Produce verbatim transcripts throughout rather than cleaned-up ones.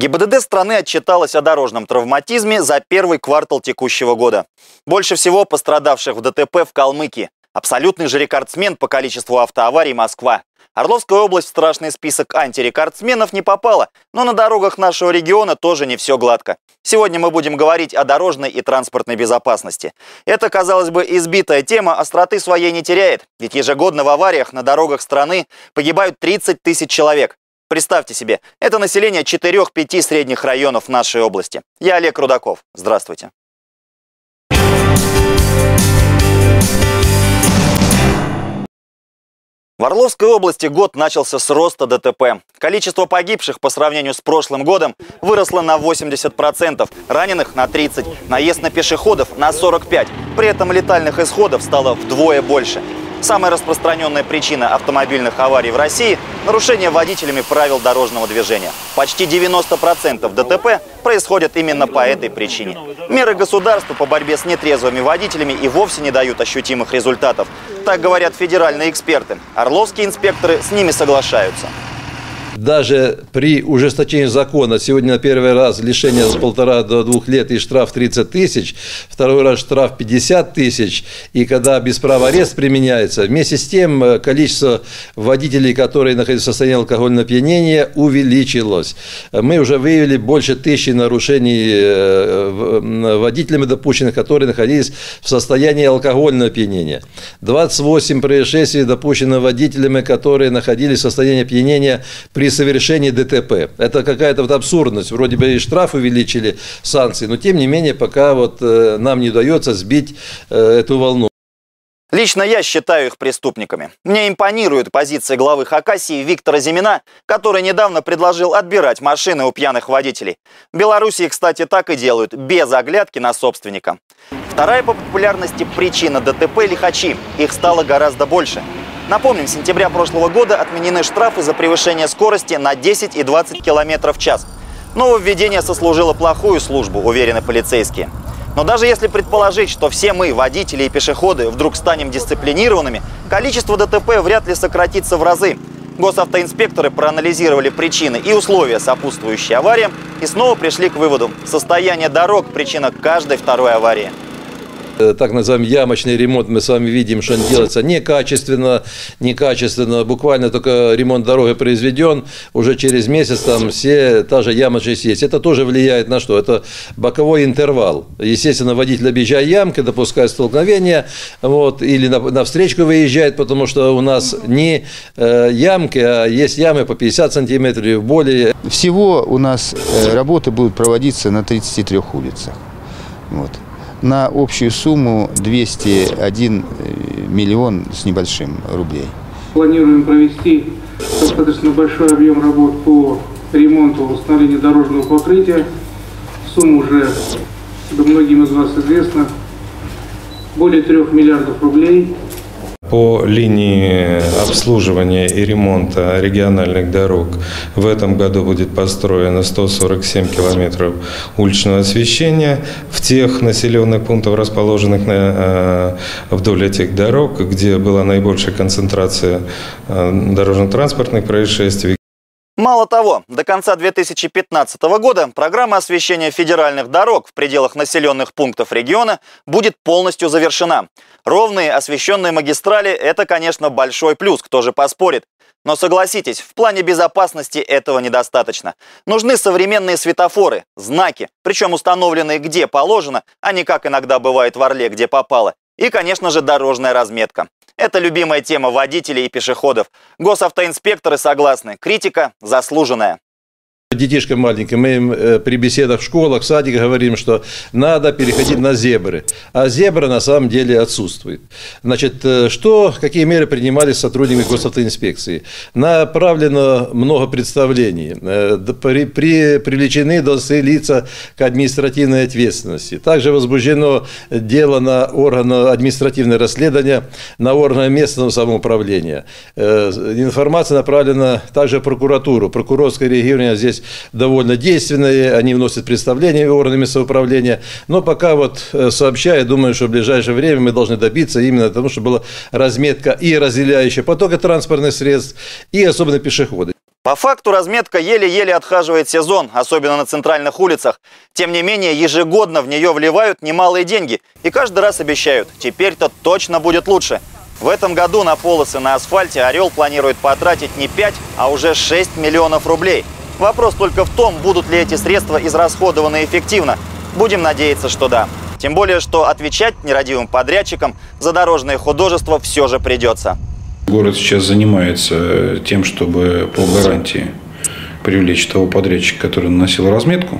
ГИБДД страны отчиталась о дорожном травматизме за первый квартал текущего года. Больше всего пострадавших в ДТП в Калмыкии. Абсолютный же рекордсмен по количеству автоаварий – Москва. Орловская область в страшный список антирекордсменов не попала, но на дорогах нашего региона тоже не все гладко. Сегодня мы будем говорить о дорожной и транспортной безопасности. Это, казалось бы, избитая тема остроты своей не теряет, ведь ежегодно в авариях на дорогах страны погибают тридцать тысяч человек. Представьте себе, это население четырёх-пяти средних районов нашей области. Я Олег Рудаков. Здравствуйте. В Орловской области год начался с роста ДТП. Количество погибших по сравнению с прошлым годом выросло на восемьдесят процентов, раненых на тридцать процентов, наезд на пешеходов на сорок пять процентов. При этом летальных исходов стало вдвое больше. Самая распространенная причина автомобильных аварий в России – нарушение водителями правил дорожного движения. Почти девяносто процентов ДТП происходят именно по этой причине. Меры государства по борьбе с нетрезвыми водителями и вовсе не дают ощутимых результатов. Так говорят федеральные эксперты. Орловские инспекторы с ними соглашаются. Даже при ужесточении закона, сегодня на первый раз лишение с полтора до двух лет и штраф тридцать тысяч, второй раз штраф пятьдесят тысяч, и когда без права арест применяется, вместе с тем количество водителей, которые находятся в состоянии алкогольного опьянения, увеличилось. Мы уже выявили больше тысячи нарушений водителями допущенных, которые находились в состоянии алкогольного опьянения. двадцать восемь происшествий допущено водителями, которые находились в состоянии опьянения при совершении ДТП. Это какая-то вот абсурдность. Вроде бы и штраф увеличили, санкции, но тем не менее пока вот э, нам не удается сбить э, эту волну. Лично я считаю их преступниками. Мне импонирует позиция главы Хакасии Виктора Зимина, который недавно предложил отбирать машины у пьяных водителей. В Белоруссии, кстати, так и делают, без оглядки на собственника. Вторая по популярности причина ДТП – лихачи. Их стало гораздо больше. Напомним, с сентября прошлого года отменены штрафы за превышение скорости на десять и двадцать километров в час. Нововведение сослужило плохую службу, уверены полицейские. Но даже если предположить, что все мы, водители и пешеходы, вдруг станем дисциплинированными, количество ДТП вряд ли сократится в разы. Госавтоинспекторы проанализировали причины и условия, сопутствующие авариям, и снова пришли к выводу: состояние дорог – причина каждой второй аварии. Так называемый ямочный ремонт, мы с вами видим, что он делается некачественно, некачественно, буквально только ремонт дороги произведен, уже через месяц там все, та же ямочность есть. Это тоже влияет на что? Это боковой интервал. Естественно, водитель объезжает ямки, допускает столкновение, вот, или на, на встречку выезжает, потому что у нас не э, ямки, а есть ямы по пятьдесят сантиметров и более. Всего у нас э, работы будут проводиться на тридцати трёх улицах. Вот. На общую сумму двести один миллион с небольшим рублей. Планируем провести достаточно большой объем работ по ремонту, восстановлению дорожного покрытия. Сумма уже многим из вас известна. Более трех миллиардов рублей. По линии обслуживания и ремонта региональных дорог в этом году будет построено сто сорок семь километров уличного освещения в тех населенных пунктах, расположенных на, вдоль этих дорог, где была наибольшая концентрация дорожно-транспортных происшествий. Мало того, до конца две тысячи пятнадцатого года программа освещения федеральных дорог в пределах населенных пунктов региона будет полностью завершена. Ровные освещенные магистрали – это, конечно, большой плюс, кто же поспорит. Но согласитесь, в плане безопасности этого недостаточно. Нужны современные светофоры, знаки, причем установленные где положено, а не как иногда бывает в Орле, где попало. И, конечно же, дорожная разметка. Это любимая тема водителей и пешеходов. Госавтоинспекторы согласны, критика заслуженная. Детишкам маленьким мы им при беседах в школах, в садиках говорим, что надо переходить на зебры. А зебра на самом деле отсутствует. Значит, что, какие меры принимались сотрудниками госавтоинспекции? Направлено много представлений. При, при, привлечены должны лица к административной ответственности. Также возбуждено дело на органы административного расследования, на органы местного самоуправления. Информация направлена также в прокуратуру. Прокурорское реагирование здесь довольно действенные, они вносят представления органами самоуправления, но пока вот сообщаю, думаю, что в ближайшее время мы должны добиться именно того, чтобы была разметка и разделяющая потока транспортных средств, и особенно пешеходы. По факту разметка еле-еле отхаживает сезон, особенно на центральных улицах. Тем не менее, ежегодно в нее вливают немалые деньги. И каждый раз обещают, теперь-то точно будет лучше. В этом году на полосы на асфальте «Орел» планирует потратить не пять, а уже шесть миллионов рублей. Вопрос только в том, будут ли эти средства израсходованы эффективно. Будем надеяться, что да. Тем более, что отвечать нерадивым подрядчикам за дорожное художество все же придется. Город сейчас занимается тем, чтобы по гарантии привлечь того подрядчика, который наносил разметку,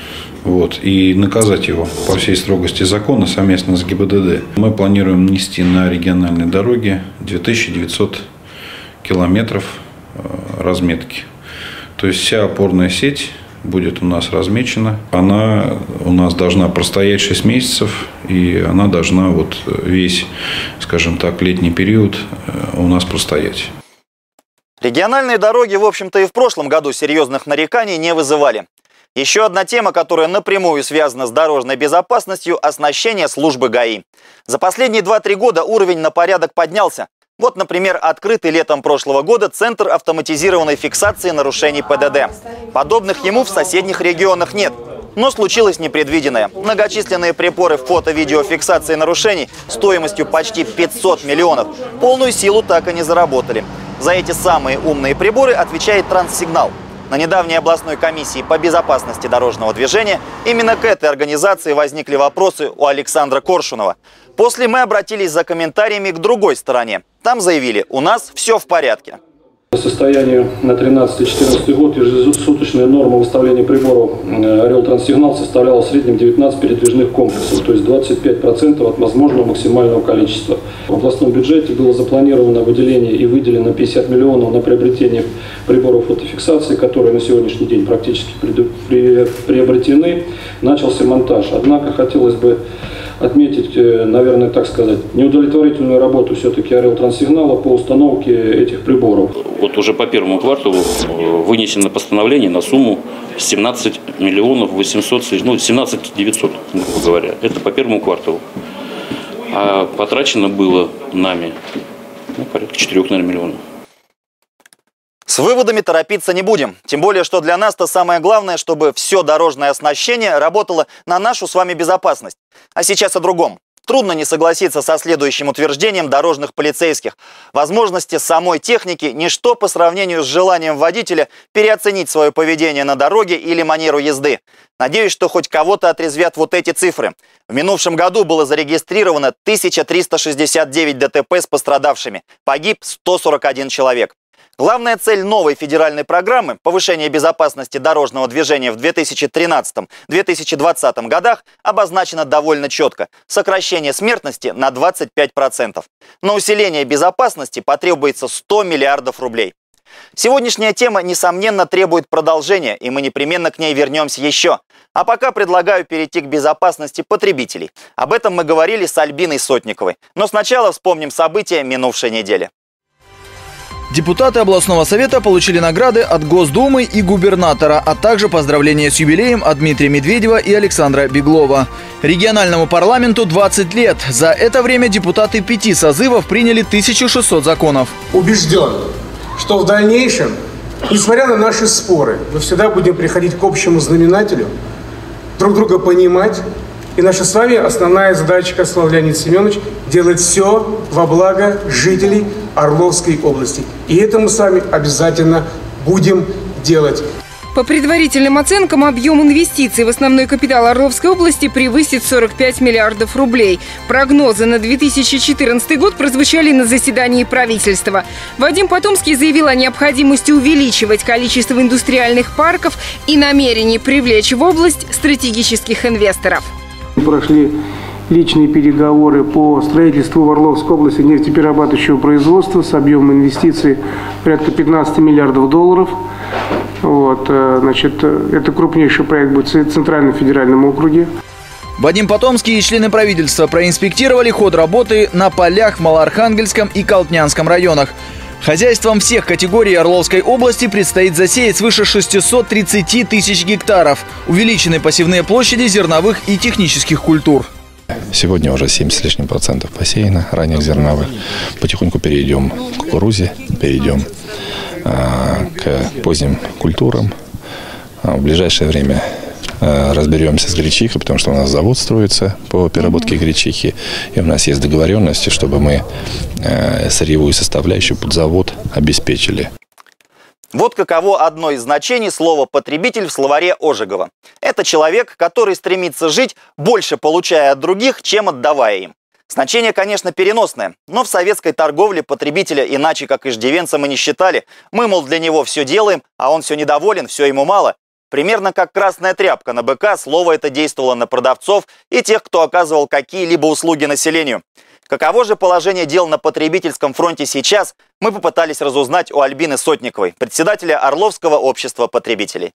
вот, и наказать его по всей строгости закона совместно с ГИБДД. Мы планируем нести на региональной дороге две тысячи девятьсот километров разметки. То есть вся опорная сеть будет у нас размечена. Она у нас должна простоять шесть месяцев, и она должна вот весь, скажем так, летний период у нас простоять. Региональные дороги, в общем-то, и в прошлом году серьезных нареканий не вызывали. Еще одна тема, которая напрямую связана с дорожной безопасностью – оснащение службы ГАИ. За последние два-три года уровень на порядок поднялся. Вот, например, открытый летом прошлого года Центр автоматизированной фиксации нарушений ПДД. Подобных ему в соседних регионах нет. Но случилось непредвиденное. Многочисленные приборы фото-видеофиксации нарушений стоимостью почти пятьсот миллионов полную силу так и не заработали. За эти самые умные приборы отвечает Транссигнал. На недавней областной комиссии по безопасности дорожного движения именно к этой организации возникли вопросы у Александра Коршунова. После мы обратились за комментариями к другой стороне. Там заявили, у нас все в порядке. По состоянию на тринадцатый-четырнадцатый год ежесуточная норма выставления приборов «Орел Транссигнал» составляла в среднем девятнадцать передвижных комплексов, то есть двадцать пять процентов от возможного максимального количества. В областном бюджете было запланировано выделение и выделено пятьдесят миллионов на приобретение приборов фотофиксации, которые на сегодняшний день практически приобретены. Начался монтаж. Однако хотелось бы отметить, наверное, так сказать, неудовлетворительную работу все-таки «Орел Транссигнала» по установке этих приборов. Вот уже по первому кварталу вынесено постановление на сумму семнадцать миллионов восемьсот, ну, семнадцать девятьсот, грубо говоря. Это по первому кварталу. А потрачено было нами, ну, порядка четырёх, наверное, миллионов. С выводами торопиться не будем. Тем более, что для нас-то самое главное, чтобы все дорожное оснащение работало на нашу с вами безопасность. А сейчас о другом. Трудно не согласиться со следующим утверждением дорожных полицейских. Возможности самой техники – ничто по сравнению с желанием водителя переоценить свое поведение на дороге или манеру езды. Надеюсь, что хоть кого-то отрезвят вот эти цифры. В минувшем году было зарегистрировано тысяча триста шестьдесят девять ДТП с пострадавшими. Погиб сто сорок один человек. Главная цель новой федеральной программы – повышение безопасности дорожного движения в две тысячи тринадцатом — две тысячи двадцатом годах обозначена довольно четко – сокращение смертности на двадцать пять процентов. На усиление безопасности потребуется сто миллиардов рублей. Сегодняшняя тема, несомненно, требует продолжения, и мы непременно к ней вернемся еще. А пока предлагаю перейти к безопасности потребителей. Об этом мы говорили с Альбиной Сотниковой. Но сначала вспомним события минувшей недели. Депутаты областного совета получили награды от Госдумы и губернатора, а также поздравления с юбилеем от Дмитрия Медведева и Александра Беглова. Региональному парламенту двадцать лет. За это время депутаты пяти созывов приняли тысячу шестьсот законов. Убежден, что в дальнейшем, несмотря на наши споры, мы всегда будем приходить к общему знаменателю, друг друга понимать. И наша с вами основная задача, как сказал Леонид Семенович, делать все во благо жителей Орловской области. И это мы с вами обязательно будем делать. По предварительным оценкам, объем инвестиций в основной капитал Орловской области превысит сорок пять миллиардов рублей. Прогнозы на две тысячи четырнадцатый год прозвучали на заседании правительства. Вадим Потомский заявил о необходимости увеличивать количество индустриальных парков и намерении привлечь в область стратегических инвесторов. Прошли личные переговоры по строительству в Орловской области нефтеперерабатывающего производства с объемом инвестиций порядка пятнадцати миллиардов долларов. Вот, значит, это крупнейший проект будет в Центральном федеральном округе. Вадим Потомский и члены правительства проинспектировали ход работы на полях в Малоархангельском и Колтнянском районах. Хозяйствам всех категорий Орловской области предстоит засеять свыше шестисот тридцати тысяч гектаров. Увеличены посевные площади зерновых и технических культур. Сегодня уже семьдесят с лишним процентов посеяно ранних зерновых. Потихоньку перейдем к кукурузе, перейдем к поздним культурам. В ближайшее время разберемся с гречихой, потому что у нас завод строится по переработке гречихи, и у нас есть договоренности, чтобы мы сырьевую составляющую под завод обеспечили. Вот каково одно из значений слова «потребитель» в словаре Ожегова. Это человек, который стремится жить, больше получая от других, чем отдавая им. Значение, конечно, переносное, но в советской торговле потребителя иначе как иждивенца мы не считали. Мы, мол, для него все делаем, а он все недоволен, все ему мало. Примерно как красная тряпка на быка, слово это действовало на продавцов и тех, кто оказывал какие-либо услуги населению. Каково же положение дел на потребительском фронте сейчас, мы попытались разузнать у Альбины Сотниковой, председателя Орловского общества потребителей.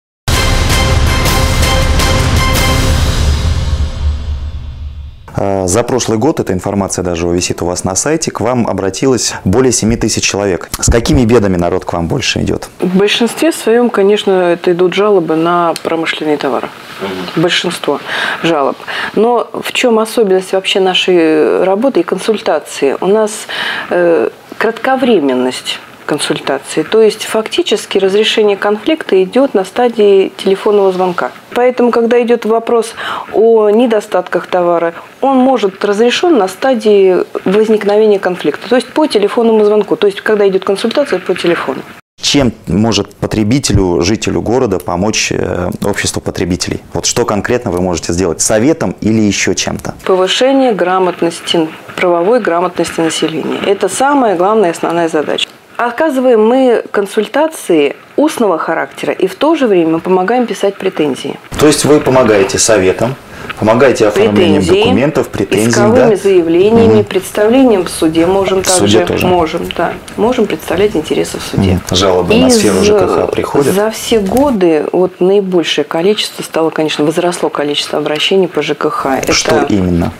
За прошлый год, эта информация даже висит у вас на сайте, к вам обратилось более семи тысяч человек. С какими бедами народ к вам больше идет? В большинстве своем, конечно, это идут жалобы на промышленные товары. Большинство жалоб. Но в чем особенность вообще нашей работы и консультации? У нас э, кратковременность консультации. То есть фактически разрешение конфликта идет на стадии телефонного звонка. Поэтому, когда идет вопрос о недостатках товара, он может разрешен на стадии возникновения конфликта. То есть по телефонному звонку. То есть когда идет консультация по телефону. Чем может потребителю, жителю города помочь обществу потребителей? Вот что конкретно вы можете сделать? Советом или еще чем-то? Повышение грамотности, правовой грамотности населения. Это самая главная основная задача. Оказываем мы консультации устного характера и в то же время мы помогаем писать претензии. То есть вы помогаете советам, помогаете оформлением документов, претензий, исковыми да? заявлениями, угу. представлением в суде можем также. Суде тоже. Можем, да. Можем представлять интересы в суде. Угу. Жалобы и на сферу ЖКХ приходят? За все годы вот наибольшее количество стало, конечно, возросло количество обращений по ЖКХ. Что Это... именно?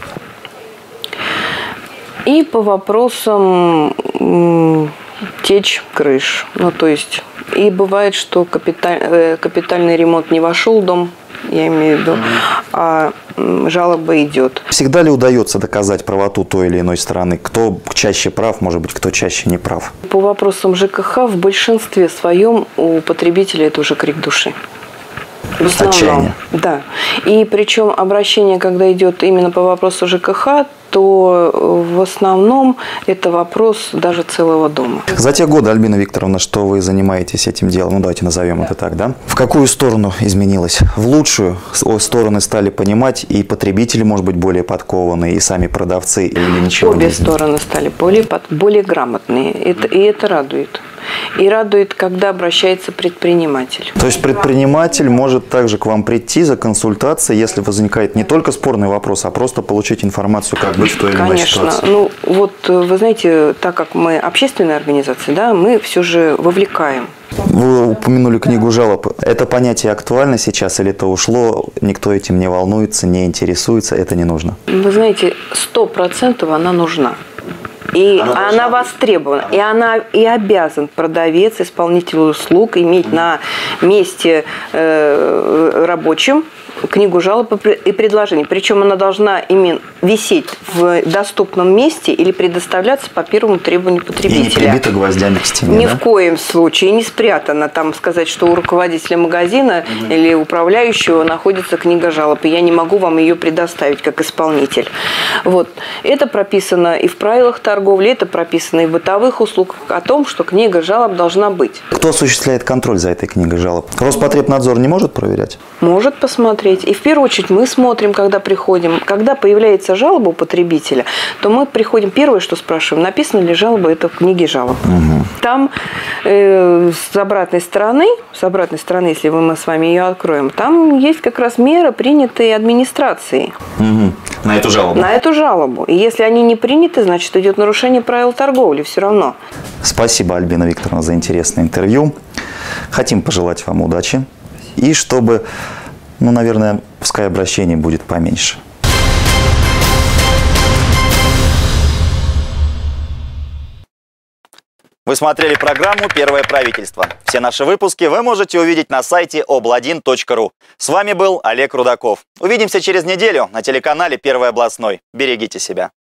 И по вопросам течь крыш. Ну, то есть, и бывает, что капиталь, капитальный ремонт не вошел в дом, я имею в виду, а жалоба идет. Всегда ли удается доказать правоту той или иной стороны? Кто чаще прав, может быть, кто чаще не прав? По вопросам ЖКХ в большинстве своем у потребителя это уже крик души. В основном, отчаяние. Да. И причем обращение, когда идет именно по вопросу ЖКХ, то в основном это вопрос даже целого дома. За те годы, Альбина Викторовна, что вы занимаетесь этим делом, ну давайте назовем да. это так, да? В какую сторону изменилось? В лучшую стороны стали понимать и потребители, может быть, более подкованные, и сами продавцы, или ничего? Обе стороны стали более, более грамотные, это, и это радует. И радует, когда обращается предприниматель. То есть предприниматель может также к вам прийти за консультацией, если возникает не только спорный вопрос, а просто получить информацию, как быть в той или иной ситуации? Конечно. Ну, вот вы знаете, так как мы общественная организация, да, мы все же вовлекаем. Вы упомянули книгу жалоб. Это понятие актуально сейчас или это ушло? Никто этим не волнуется, не интересуется, это не нужно? Вы знаете, сто процентов она нужна. И она, она востребована, и она и обязан продавец, исполнитель услуг иметь на месте э, рабочем книгу жалоб и предложений. Причем она должна именно висеть в доступном месте или предоставляться по первому требованию потребителя. И не прибита гвоздями к стене, Ни да? в коем случае, не спрятана. Там сказать, что у руководителя магазина угу. или управляющего находится книга жалоб, и я не могу вам ее предоставить как исполнитель. Вот. Это прописано и в правилах торговли, это прописано и в бытовых услугах о том, что книга жалоб должна быть. Кто осуществляет контроль за этой книгой жалоб? Роспотребнадзор не может проверять? Может посмотреть. И в первую очередь мы смотрим, когда приходим. Когда появляется жалоба у потребителя, то мы приходим, первое, что спрашиваем, написана ли жалоба это в книге жалоб. Угу. Там э, с обратной стороны, с обратной стороны, если мы с вами ее откроем, там есть как раз меры, принятые администрацией. Угу. На эту жалобу? На эту жалобу. И если они не приняты, значит идет нарушение правил торговли все равно. Спасибо, Альбина Викторовна, за интересное интервью. Хотим пожелать вам удачи. И чтобы, ну, наверное, пускай обращений будет поменьше. Вы смотрели программу «Первое правительство». Все наши выпуски вы можете увидеть на сайте обл один точка ру. С вами был Олег Рудаков. Увидимся через неделю на телеканале «Первый областной». Берегите себя.